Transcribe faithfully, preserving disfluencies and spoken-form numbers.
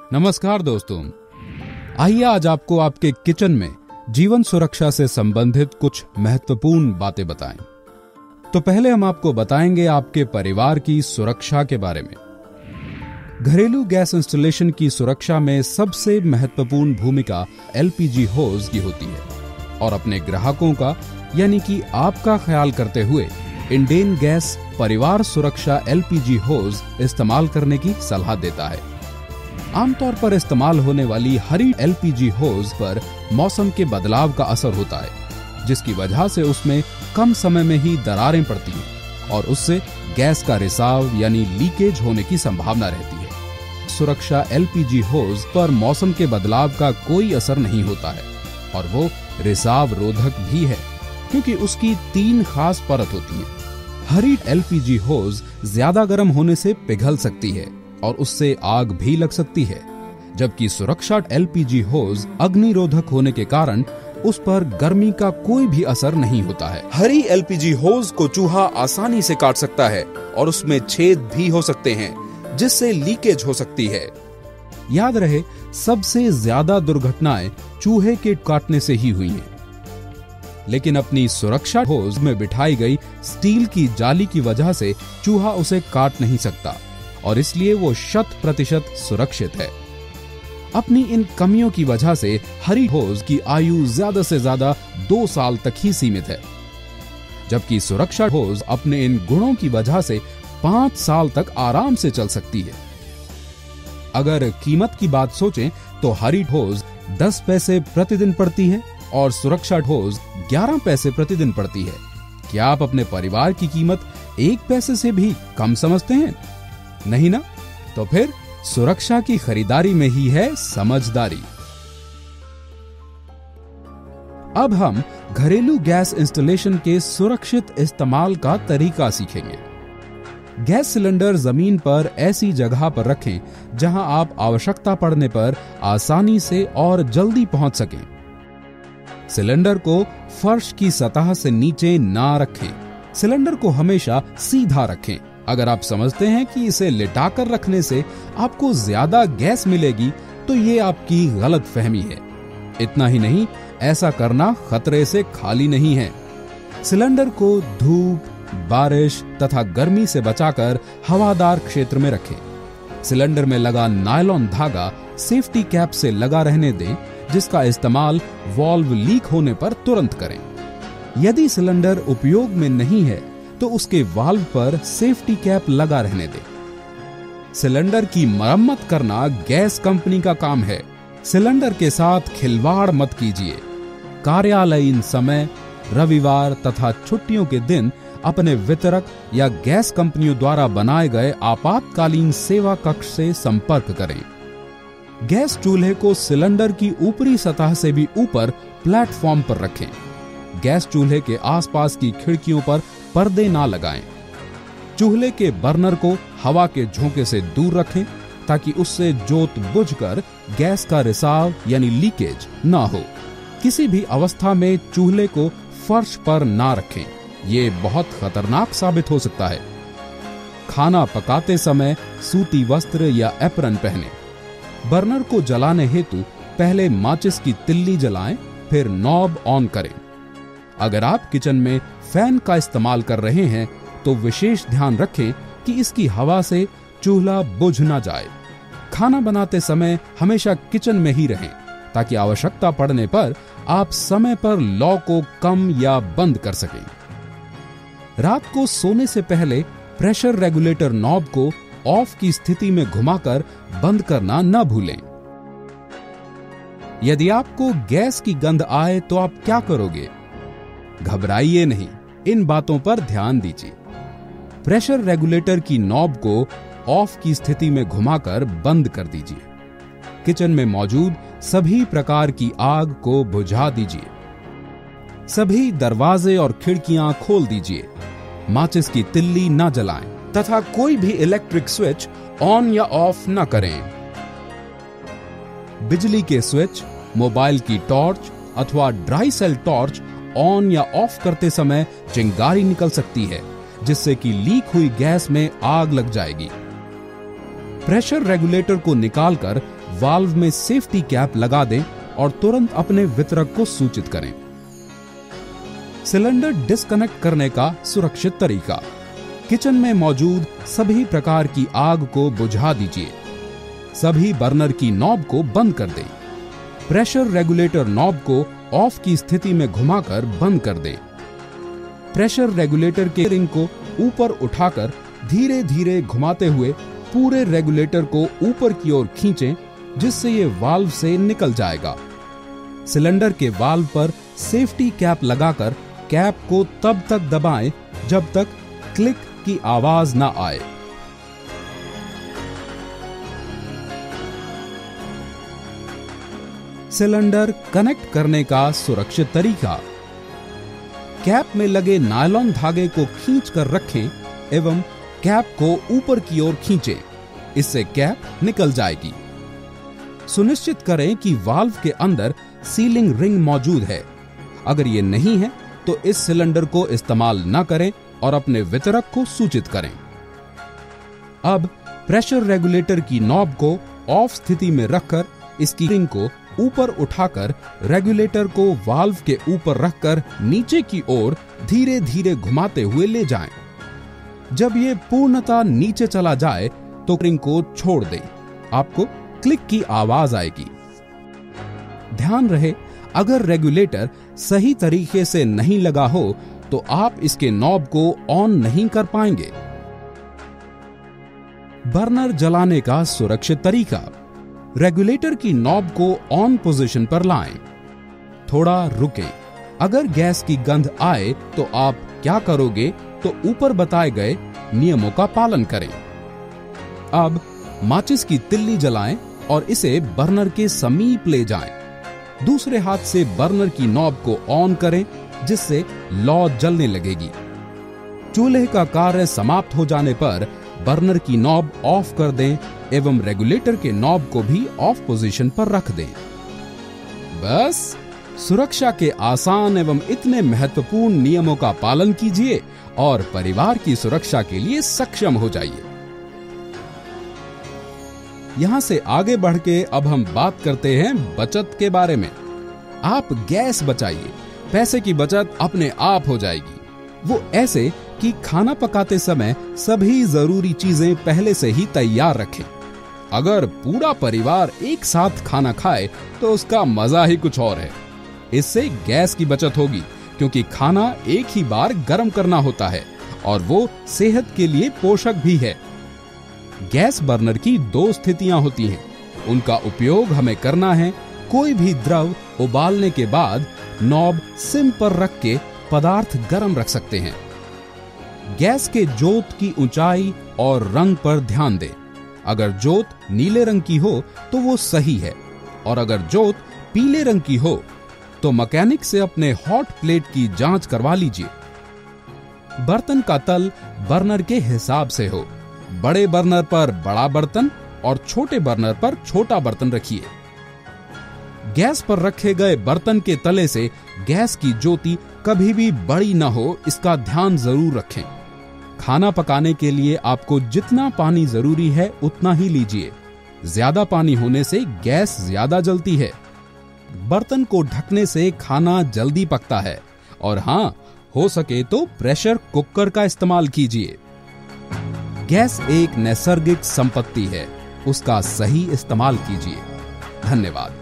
नमस्कार दोस्तों, आइए आज आपको आपके किचन में जीवन सुरक्षा से संबंधित कुछ महत्वपूर्ण बातें बताएं। तो पहले हम आपको बताएंगे आपके परिवार की सुरक्षा के बारे में। घरेलू गैस इंस्टॉलेशन की सुरक्षा में सबसे महत्वपूर्ण भूमिका एलपीजी होज की होती है और अपने ग्राहकों का यानी कि आपका ख्याल करते हुए इंडेन गैस परिवार सुरक्षा एलपीजी होज इस्तेमाल करने की सलाह देता है। आमतौर पर इस्तेमाल होने वाली हरी एलपीजी होज पर मौसम के बदलाव का असर होता है, जिसकी वजह से उसमें कम समय में ही दरारें पड़ती हैं और उससे गैस का रिसाव यानी लीकेज होने की संभावना रहती है। सुरक्षा एलपीजी होज पर मौसम के बदलाव का कोई असर नहीं होता है और वो रिसाव रोधक भी है, क्योंकि उसकी तीन खास परत होती हैं। हरी एलपीजी होज ज्यादा गर्म होने से पिघल सकती है और उससे आग भी लग सकती है, जबकि सुरक्षा एलपीजी होज अग्निरोधक होने के कारण उस पर गर्मी का कोई भी असर नहीं होता है। हरी एलपीजी होज को चूहा आसानी से काट सकता है और उसमें छेद भी हो सकते हैं, जिससे लीकेज हो सकती है। याद रहे, सबसे ज्यादा दुर्घटनाएं चूहे के काटने से ही हुई हैं। लेकिन अपनी सुरक्षा होज में बिठाई गई स्टील की जाली की वजह से चूहा उसे काट नहीं सकता और इसलिए वो शत प्रतिशत सुरक्षित है। अपनी इन कमियों की वजह से हरी होज की आयु ज्यादा से ज्यादा दो साल तक ही सीमित है, जबकि सुरक्षा होज अपने इन गुणों की वजह से पांच साल तक आराम से चल सकती है। अगर कीमत की बात सोचें तो हरी होज दस पैसे प्रतिदिन पड़ती है और सुरक्षा होज ग्यारह पैसे प्रतिदिन पड़ती है। क्या आप अपने परिवार की कीमत एक पैसे से भी कम समझते हैं? नहीं ना? तो फिर सुरक्षा की खरीदारी में ही है समझदारी। अब हम घरेलू गैस इंस्टॉलेशन के सुरक्षित इस्तेमाल का तरीका सीखेंगे। गैस सिलेंडर जमीन पर ऐसी जगह पर रखें जहां आप आवश्यकता पड़ने पर आसानी से और जल्दी पहुंच सकें। सिलेंडर को फर्श की सतह से नीचे ना रखें। सिलेंडर को हमेशा सीधा रखें। अगर आप समझते हैं कि इसे लिटाकर रखने से आपको ज्यादा गैस मिलेगी, तो ये आपकी गलत फहमी है। इतना ही नहीं, ऐसा करना खतरे से खाली नहीं है। सिलेंडर को धूप, बारिश तथा गर्मी से बचाकर हवादार क्षेत्र में रखें। सिलेंडर में लगा नायलॉन धागा सेफ्टी कैप से लगा रहने दें, जिसका इस्तेमाल वाल्व लीक होने पर तुरंत करें। यदि सिलेंडर उपयोग में नहीं है तो उसके वाल्व पर सेफ्टी कैप लगा रहने दें। सिलेंडर की मरम्मत करना गैस कंपनी का काम है। सिलेंडर के साथ खिलवाड़ मत कीजिए। कार्यालयीन समय, रविवार तथा छुट्टियों के दिन अपने वितरक या गैस कंपनियों द्वारा बनाए गए आपातकालीन सेवा कक्ष से संपर्क करें। गैस चूल्हे को सिलेंडर की ऊपरी सतह से भी ऊपर प्लेटफॉर्म पर रखें। गैस चूल्हे के आसपास की खिड़कियों पर पर्दे ना लगाएं। चूल्हे के बर्नर को हवा के झोंके से दूर रखें ताकि उससे जोत बुझकर गैस का रिसाव यानी लीकेज ना हो। किसी भी अवस्था में चूल्हे को फर्श पर ना रखें, ये बहुत खतरनाक साबित हो सकता है। खाना पकाते समय सूती वस्त्र या एप्रन पहने। बर्नर को जलाने हेतु पहले माचिस की तिल्ली जलाएं, फिर नॉब ऑन करें। अगर आप किचन में फैन का इस्तेमाल कर रहे हैं तो विशेष ध्यान रखें कि इसकी हवा से चूल्हा बुझ ना जाए। खाना बनाते समय हमेशा किचन में ही रहें ताकि आवश्यकता पड़ने पर आप समय पर लौ को कम या बंद कर सकें। रात को सोने से पहले प्रेशर रेगुलेटर नॉब को ऑफ की स्थिति में घुमाकर बंद करना न भूलें। यदि आपको गैस की गंध आए तो आप क्या करोगे? घबराइए नहीं, इन बातों पर ध्यान दीजिए। प्रेशर रेगुलेटर की नॉब को ऑफ की स्थिति में घुमाकर बंद कर दीजिए। किचन में मौजूद सभी प्रकार की आग को बुझा दीजिए। सभी दरवाजे और खिड़कियां खोल दीजिए। माचिस की तिल्ली न जलाएं तथा कोई भी इलेक्ट्रिक स्विच ऑन या ऑफ न करें। बिजली के स्विच, मोबाइल की टॉर्च अथवा ड्राई सेल टॉर्च ऑन या ऑफ करते समय चिंगारी निकल सकती है, जिससे कि लीक हुई गैस में आग लग जाएगी। प्रेशर रेगुलेटर को निकालकर वाल्व में सेफ्टी कैप लगा दें और तुरंत अपने वितरक को सूचित करें। सिलेंडर डिस्कनेक्ट करने का सुरक्षित तरीका। किचन में मौजूद सभी प्रकार की आग को बुझा दीजिए। सभी बर्नर की नॉब को बंद कर दें। प्रेशर रेगुलेटर नॉब को ऑफ की स्थिति में घुमाकर बंद कर दें। प्रेशर रेगुलेटर के रिंग को ऊपर उठाकर धीरे धीरे घुमाते हुए पूरे रेगुलेटर को ऊपर की ओर खींचें, जिससे ये वाल्व से निकल जाएगा। सिलेंडर के वाल्व पर सेफ्टी कैप लगाकर कैप को तब तक दबाएं जब तक क्लिक की आवाज ना आए। सिलेंडर कनेक्ट करने का सुरक्षित तरीका। कैप में लगे नायलॉन धागे को खींचकर रखें एवं कैप को ऊपर की ओर खींचें, इससे कैप निकल जाएगी। सुनिश्चित करें कि वाल्व के अंदर सीलिंग रिंग मौजूद है। अगर ये नहीं है तो इस सिलेंडर को इस्तेमाल न करें और अपने वितरक को सूचित करें। अब प्रेशर रेगुलेटर की नॉब को ऑफ स्थिति में रखकर इसकी रिंग को ऊपर उठाकर रेगुलेटर को वाल्व के ऊपर रखकर नीचे की ओर धीरे धीरे घुमाते हुए ले जाएं। जब ये पूर्णतः नीचे चला जाए तो रिंग को छोड़ दें। आपको क्लिक की आवाज आएगी। ध्यान रहे, अगर रेगुलेटर सही तरीके से नहीं लगा हो तो आप इसके नॉब को ऑन नहीं कर पाएंगे। बर्नर जलाने का सुरक्षित तरीका। रेगुलेटर की नॉब को ऑन पोजीशन पर लाएं। थोड़ा रुकें। अगर गैस की गंध आए तो आप क्या करोगे, तो ऊपर बताए गए नियमों का पालन करें। अब माचिस की तिल्ली जलाएं और इसे बर्नर के समीप ले जाएं। दूसरे हाथ से बर्नर की नॉब को ऑन करें, जिससे लौ जलने लगेगी। चूल्हे का कार्य समाप्त हो जाने पर बर्नर की नॉब ऑफ कर दें एवं रेगुलेटर के नॉब को भी ऑफ पोजीशन पर रख दें। बस सुरक्षा के आसान एवं इतने महत्वपूर्ण नियमों का पालन कीजिए और परिवार की सुरक्षा के लिए सक्षम हो जाइए। यहां से आगे बढ़ के अब हम बात करते हैं बचत के बारे में। आप गैस बचाइए, पैसे की बचत अपने आप हो जाएगी। वो ऐसे कि खाना पकाते समय सभी जरूरी चीजें पहले से ही तैयार रखें। अगर पूरा परिवार एक साथ खाना खाए तो उसका मजा ही कुछ और है। इससे गैस की बचत होगी, क्योंकि खाना एक ही बार गर्म करना होता है और वो सेहत के लिए पोषक भी है। गैस बर्नर की दो स्थितियां होती हैं। उनका उपयोग हमें करना है कोई भी द्रव उबालने के बाद नॉब सिम पर रख के पदार्थ गर्म रख सकते हैं। गैस के जोत की ऊंचाई और रंग पर ध्यान दें। अगर जोत नीले रंग की हो तो वो सही है, और अगर जोत पीले रंग की हो तो मैकेनिक से अपने हॉट प्लेट की जांच करवा लीजिए। बर्तन का तल बर्नर के हिसाब से हो। बड़े बर्नर पर बड़ा बर्तन और छोटे बर्नर पर छोटा बर्तन रखिए। गैस पर रखे गए बर्तन के तले से गैस की ज्योति कभी भी बड़ी न हो, इसका ध्यान जरूर रखें। खाना पकाने के लिए आपको जितना पानी जरूरी है उतना ही लीजिए। ज्यादा पानी होने से गैस ज्यादा जलती है। बर्तन को ढकने से खाना जल्दी पकता है। और हाँ, हो सके तो प्रेशर कुकर का इस्तेमाल कीजिए। गैस एक नैसर्गिक संपत्ति है, उसका सही इस्तेमाल कीजिए। धन्यवाद।